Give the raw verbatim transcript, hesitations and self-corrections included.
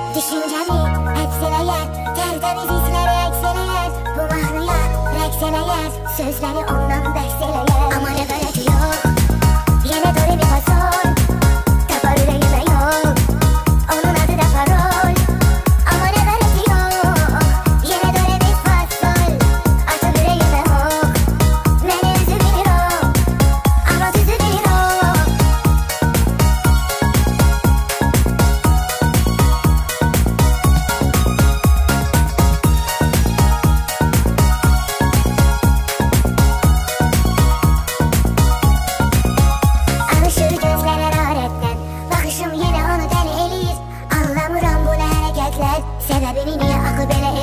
Düşüncəmi əks eləyər, tərtəmiz izləri əks eləyər. Bu mahnıya rəqs eləyər, sözləri ondan bəhs eləyər. Amma nə qərəti yox, yenə do re mi fa sol. Tapar ürəyimə yol, onun adı da parol. Amma nə qərəti yox, yenə do re mi fa sol. Atıb ürəyimə ox, məni üzü bilir o, amma düzü bilir o. Alışır gözlər hərarətdən, baxışım yenə onu dəli eliyir. Anlamıram bu nə hərəkətlər, səbəbini niyə axı belə